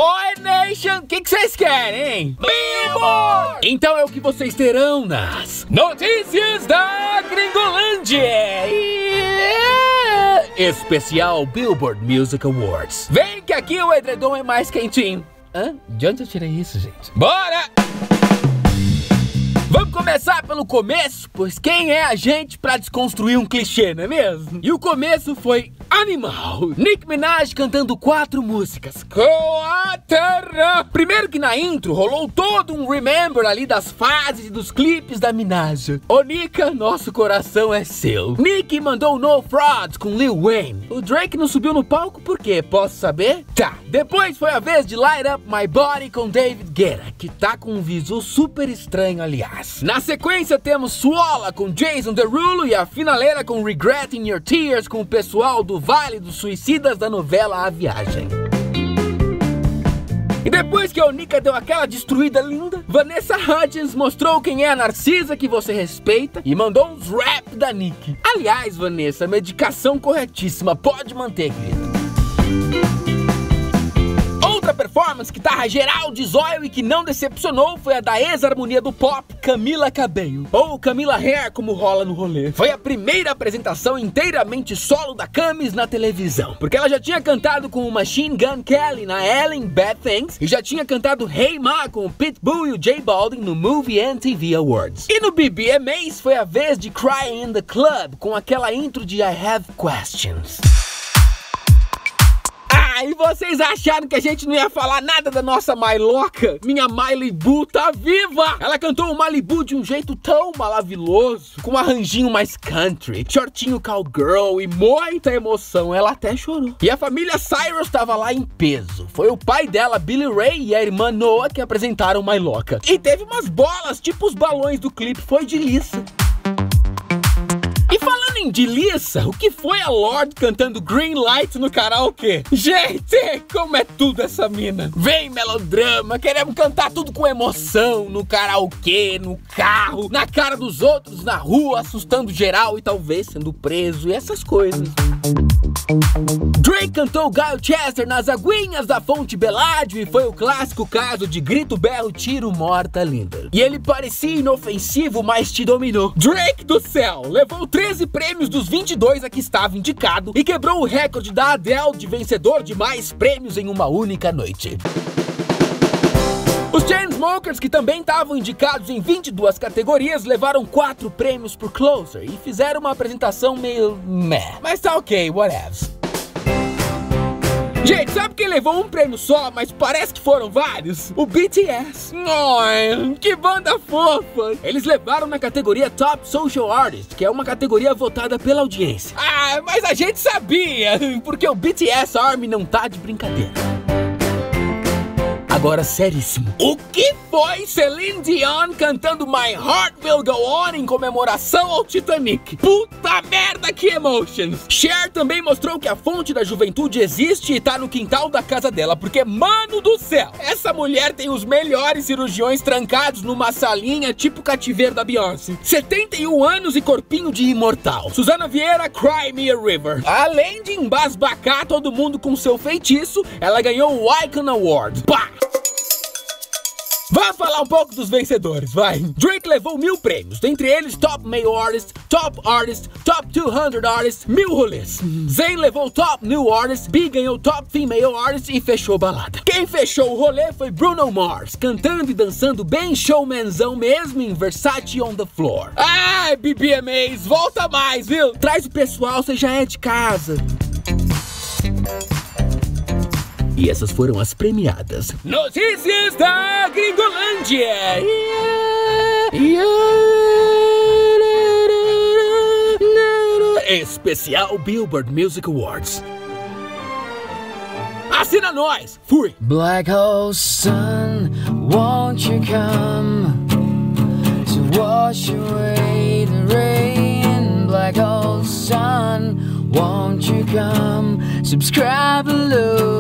Oi, Nation! O que vocês querem, hein? Billboard! Então é o que vocês terão nas notícias da Gringolândia! Especial Billboard Music Awards. Vem que aqui o edredom é mais quentinho. Hã? De onde eu tirei isso, gente? Bora! Vamos começar pelo começo, pois quem é a gente pra desconstruir um clichê, não é mesmo? E o começo foi animal. Nicki Minaj cantando 4 músicas. Primeiro que na intro rolou todo um remember ali das fases e dos clipes da Minaj. Ô Nika, nosso coração é seu. Nicki mandou No Frauds com Lil Wayne. O Drake não subiu no palco por quê? Posso saber? Tá. Depois foi a vez de Light Up My Body com David Guetta, que tá com um visual super estranho, aliás. Na sequência temos Swalla com Jason Derulo e a finaleira com Regretting Your Tears com o pessoal do Vale dos Suicidas da novela A Viagem. E depois que a Onika deu aquela destruída linda, Vanessa Hudgens mostrou quem é a Narcisa que você respeita e mandou uns rap da Nicki. Aliás, Vanessa, medicação corretíssima, pode manter, querida. Outra performance que tava geral de zóio e que não decepcionou foi a da ex-harmonia do pop, Camila Cabello, ou Camila Hair, como rola no rolê. Foi a primeira apresentação inteiramente solo da Camis na televisão, porque ela já tinha cantado com o Machine Gun Kelly na Ellen Bad Things e já tinha cantado Hey Ma com o Pitbull e o J Balvin no Movie MTV Awards. E no BBMAs foi a vez de Cry in the Club com aquela intro de I Have Questions. E vocês acharam que a gente não ia falar nada da nossa Mailoca? Minha Malibu tá viva! Ela cantou o Malibu de um jeito tão maravilhoso, com um arranjinho mais country, shortinho cowgirl e muita emoção, ela até chorou. E a família Cyrus tava lá em peso. Foi o pai dela, Billy Ray, e a irmã Noah que apresentaram Mailoca. E teve umas bolas, tipo os balões do clipe, foi de liça. E falando em delícia, o que foi a Lorde cantando Green Light no karaokê? Gente, como é tudo essa mina? Vem melodrama, queremos cantar tudo com emoção, no karaokê, no carro, na cara dos outros, na rua, assustando geral e talvez sendo preso e essas coisas. Drake cantou Gayle Chester nas aguinhas da Fonte Beládio e foi o clássico caso de grito, berro, tiro, morta, linda. E ele parecia inofensivo, mas te dominou. Drake do céu levou 13 prêmios dos 22 a que estava indicado e quebrou o recorde da Adele de vencedor de mais prêmios em uma única noite. Os Chainsmokers, que também estavam indicados em 22 categorias, levaram 4 prêmios por Closer e fizeram uma apresentação meio meh. Mas tá ok, whatever. Gente, sabe quem levou um prêmio só, mas parece que foram vários? O BTS. Ai, que banda fofa! Eles levaram na categoria Top Social Artist, que é uma categoria votada pela audiência. Ah, mas a gente sabia, porque o BTS Army não tá de brincadeira. Agora, seríssimo. O que foi Celine Dion cantando My Heart Will Go On em comemoração ao Titanic? Puta merda, que emotions! Cher também mostrou que a fonte da juventude existe e tá no quintal da casa dela, porque, mano do céu, essa mulher tem os melhores cirurgiões trancados numa salinha tipo cativeiro da Beyoncé. 71 anos e corpinho de imortal. Suzana Vieira, Cry Me a River. Além de embasbacar todo mundo com seu feitiço, ela ganhou o Icon Award. Pá! Vá falar um pouco dos vencedores, vai. Drake levou 1000 prêmios, dentre eles Top Male Artist, Top 200 Artist, 1000 rolês. Zayn levou Top New Artist, B ganhou Top Female Artist e fechou balada. Quem fechou o rolê foi Bruno Mars, cantando e dançando bem showmanzão mesmo em Versace on the Floor. Ai, BBMAs, volta mais, viu? Traz o pessoal, você já é de casa. E essas foram as premiadas. Notícias da Gringolândia. Especial Billboard Music Awards. Assina nós. Fui. Black hole sun, won't you come to wash away the rain? Black hole sun, won't you come? Subscribe below.